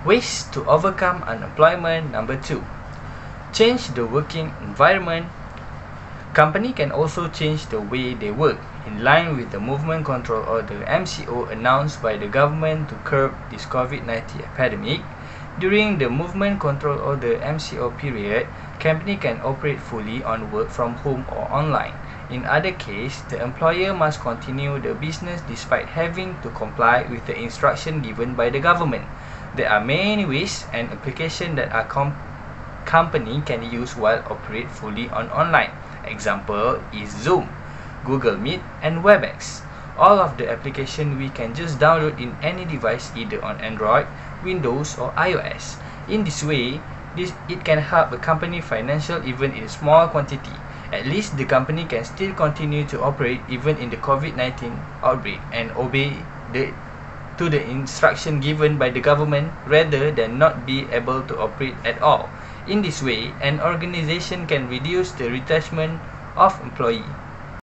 Ways to overcome unemployment. Number 2. Change the working environment. Company can also change the way they work in line with the Movement Control Order (MCO) announced by the government to curb this COVID-19 epidemic. During the Movement Control Order (MCO) period, company can operate fully on work from home or online. In other case, the employer must continue the business despite having to comply with the instruction given by the government. There are many ways and applications that a company can use while operate fully on online. Example is Zoom, Google Meet, and WebEx. All of the application we can just download in any device either on Android, Windows, or iOS. In this way, it can help a company financial even in small quantity. At least the company can still continue to operate even in the COVID-19 outbreak and obey to the instruction given by the government rather than not be able to operate at all. In this way, an organization can reduce the retrenchment of employees.